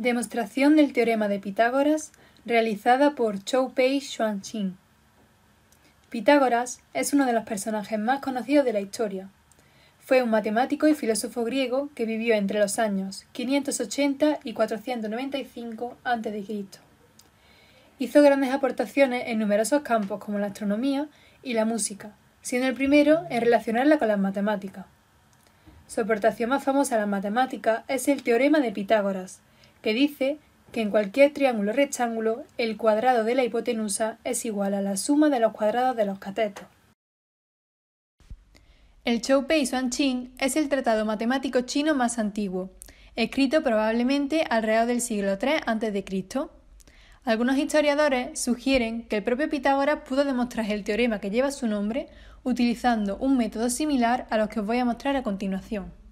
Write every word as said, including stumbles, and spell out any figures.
Demostración del teorema de Pitágoras realizada por Chou-Pei Xuanqing. Pitágoras es uno de los personajes más conocidos de la historia. Fue un matemático y filósofo griego que vivió entre los años quinientos ochenta y cuatrocientos noventa y cinco antes de Cristo Hizo grandes aportaciones en numerosos campos como la astronomía y la música, siendo el primero en relacionarla con las matemáticas. Su aportación más famosa a las matemáticas es el teorema de Pitágoras, que dice que en cualquier triángulo rectángulo el cuadrado de la hipotenusa es igual a la suma de los cuadrados de los catetos. El Chou-Pei Xuanqing es el tratado matemático chino más antiguo, escrito probablemente alrededor del siglo tres antes de Cristo Algunos historiadores sugieren que el propio Pitágoras pudo demostrar el teorema que lleva su nombre utilizando un método similar a los que os voy a mostrar a continuación.